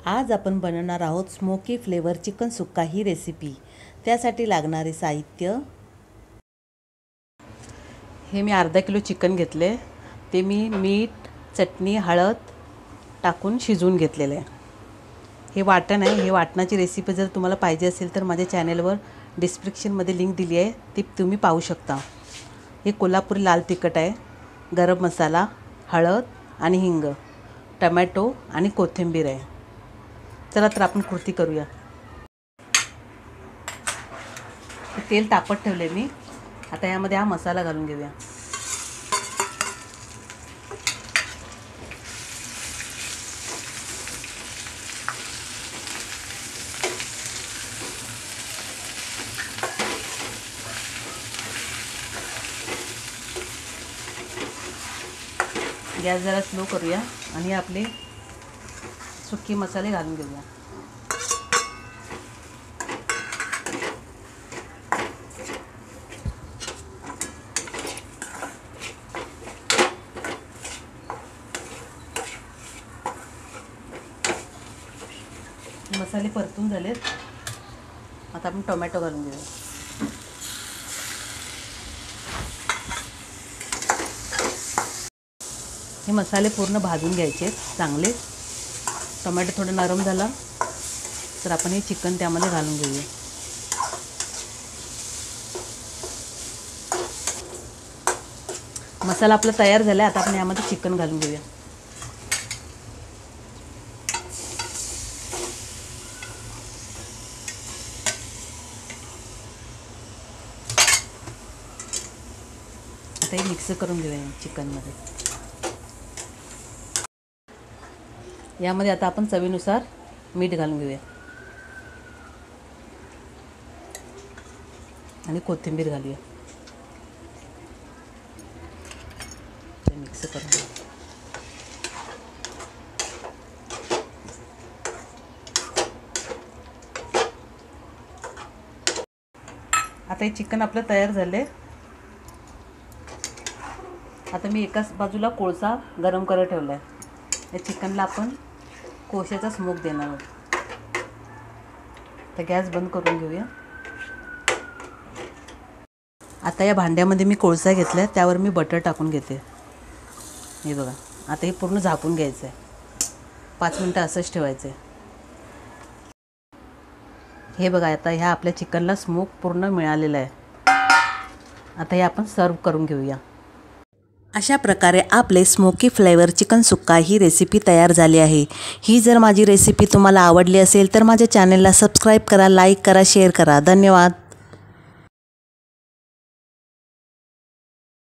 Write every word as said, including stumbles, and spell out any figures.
आज आपण बनवणार आहोत स्मोकी फ्लेवर चिकन सुक्का ही रेसिपी। त्यासाठी लागणारे साहित्य, हे मी अर्धा किलो चिकन घेतले, ते मी मीठ, चटणी, हळद टाकून शिजवून घेतलेले आहे। हे वाटण आहे। हे वाटणाची रेसिपी जर तुम्हाला पाहिजे असेल तर माझ्या चॅनलवर डिस्क्रिप्शनमध्ये लिंक दिली आहे, ती तुम्ही पाहू शकता। हे कोल्हापुरी लाल तिखट आहे, गरम मसाला, हळद आणि हिंग, टोमॅटो आणि कोथिंबीर आहे। चला तर आपण कृती करूया। तेल तापत ठेवले मी, आता यामध्ये हा मसाला घालून घेऊया। गॅस जरा स्लो करूया आणि आपले सुक्के मसाले घालून घेऊया। मसाले परतून झालेत, आता आपण टोमॅटो घालून घेऊया। हे मसाले पूर्ण भाजून घ्यायचे चांगले। टोमॅटो थोडं नरम झाला तर आपण हे चिकन त्यामध्ये घालून घेऊया। मसाला आपला तयार झाला, आता आपण यामध्ये चिकन घालून घेऊया। आता हे मिक्स करून घेऊया चिकनमध्ये। यामध्ये आता आपण चवीनुसार मीठ घालून घेऊया आणि कोथिंबीर घालूया। मिक्स करून घेऊया। आता हे चिकन आपलं तयार झाले। आता मी एकाच बाजूला कोळसा गरम करत ठेवला आहे। या चिकनला आपण कोळशाचा स्मोक देणार आहोत। तर गॅस बंद करून घेऊया। आता या भांड्यामध्ये मी कोळसा घेतला आहे, त्यावर मी बटर टाकून घेते। हे बघा, आता हे पूर्ण झाकून घ्यायचं आहे, पाच मिनटं असंच ठेवायचं आहे। हे बघा, आता ह्या आपल्या चिकनला स्मोक पूर्ण मिळालेला आहे। आता हे आपण सर्व करून घेऊया। अशा प्रकारे आपले स्मोकी फ्लेवर चिकन सुक्का ही रेसिपी तयार झाली आहे। ही जर माझी रेसिपी तुम्हाला आवडली असेल तर माझ्या चॅनलला सबस्क्राईब करा, लाईक करा, शेअर करा। धन्यवाद।